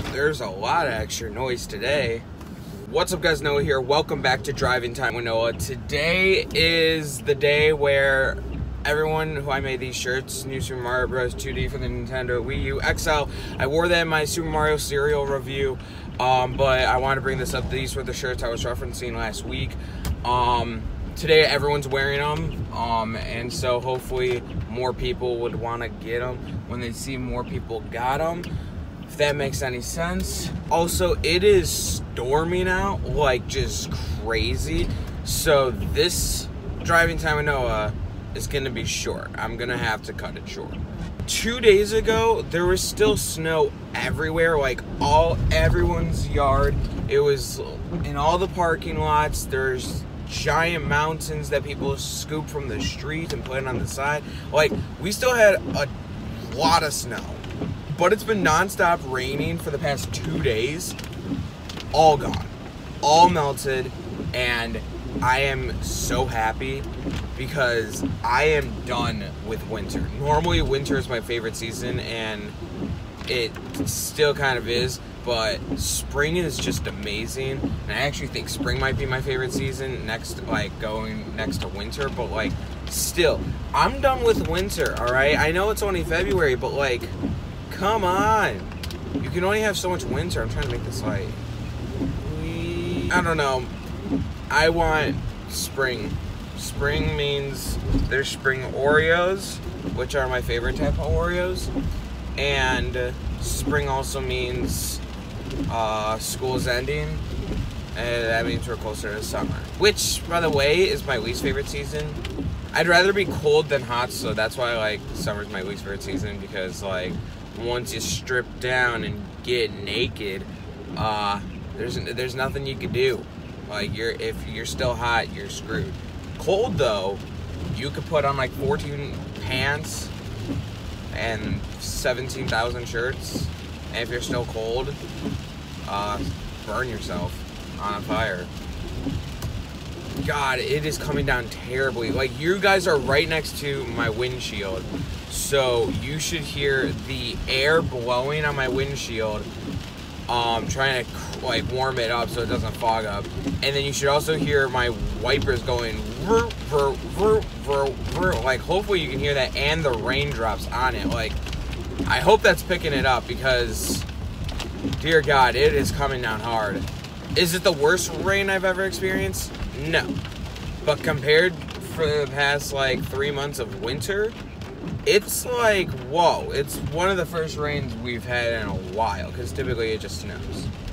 There's a lot of extra noise today. What's up, guys? Noah here. Welcome back to Driving Time with Noah. Today is the day where everyone who I made these shirts, New Super Mario Bros. 2D for the Nintendo Wii U XL, I wore them in my Super Mario cereal review, but I wanted to bring this up. These were the shirts I was referencing last week. Today everyone's wearing them, and so hopefully more people would want to get them when they see more people got them, if that makes any sense. Also, it is storming out like just crazy, so this Driving Time with Noah is gonna be short. I'm gonna have to cut it short. 2 days ago, there was still snow everywhere, like everyone's yard. It was in all the parking lots. There's giant mountains that people scoop from the street and put it on the side. Like, we still had a lot of snow, but it's been nonstop raining for the past 2 days. All gone, all melted, and I am so happy because I am done with winter. Normally winter is my favorite season, and it still kind of is, but spring is just amazing. And I actually think spring might be my favorite season, going next to winter, but like, still, I'm done with winter, all right? I know it's only February, but like, come on. You can only have so much winter. I'm trying to make this light. I don't know. I want spring. Spring means there's spring Oreos, which are my favorite type of Oreos. And spring also means school's ending. And that means we're closer to summer. Which, by the way, is my least favorite season. I'd rather be cold than hot, so that's why like summer's my least favorite season, because like once you strip down and get naked, there's nothing you can do. Like, if you're still hot, you're screwed. Cold though, you could put on like 14 pants and 17,000 shirts, and if you're still cold, burn yourself on a fire. God, it is coming down terribly. Like, you guys are right next to my windshield, so you should hear the air blowing on my windshield, trying to like warm it up so it doesn't fog up. And then you should also hear my wipers going vroom, vroom, vroom, vroom, vroom. Like, hopefully you can hear that, and the raindrops on it. Like, I hope that's picking it up, because dear God, it is coming down hard. Is it the worst rain I've ever experienced? No. But compared for the past like 3 months of winter, it's like, whoa, it's one of the first rains we've had in a while, because typically it just snows.